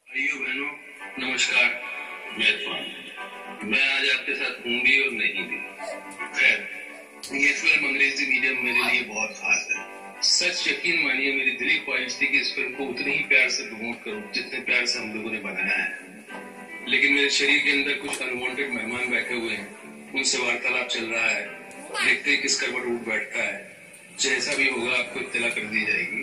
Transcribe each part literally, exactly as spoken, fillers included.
भाइयों बहनों नमस्कार। मैं इरफान। मैं आज आपके साथ हूँ भी और नहीं भी। खैर ये फिल्म अंग्रेजी मीडियम मेरे लिए बहुत खास है। सच यकीन मानिए मेरी दिली ख्वाहिश थी कि इस फिल्म को उतने ही प्यार से प्रमोट करूं जितने प्यार से हम लोगों ने बनाया है, लेकिन मेरे शरीर के अंदर कुछ अनवांटेड मेहमान बैठे हुए हैं, उनसे वार्तालाप चल रहा है। देखते ही किस करवट उठ बैठता है। जैसा भी होगा आपको इत्तला कर दी जाएगी।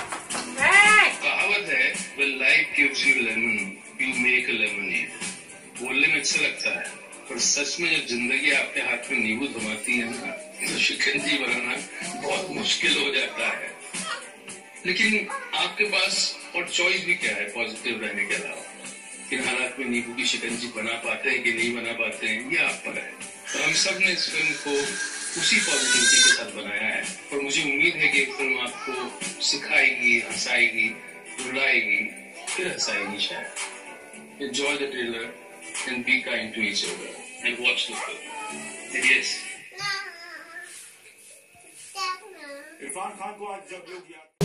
कहावत है when life gives you lemon, you make a lemonade। बोलने में अच्छा लगता है, पर सच में जब जिंदगी आपके हाथ में नींबू थमाती है ना, तो शिकंजी बनाना बहुत मुश्किल हो जाता है। लेकिन आपके पास और चॉइस भी क्या है पॉजिटिव रहने के अलावा। इन हालात में नींबू की शिकंजी बना पाते हैं कि नहीं बना पाते हैं, ये आप पर है। तो हम सब ने इस फिल्म को उसी पॉजिटिविटी के साथ बनाया है, और मुझे उम्मीद है कि ये फिल्म आपको सिखाएगी, हंसाएगी, रुलाएगी, फिर हंसाएगी शायद। Enjoy the trailer and be kind to each other and watch the film. And yes, Irfan Khan को आज जब लोग याद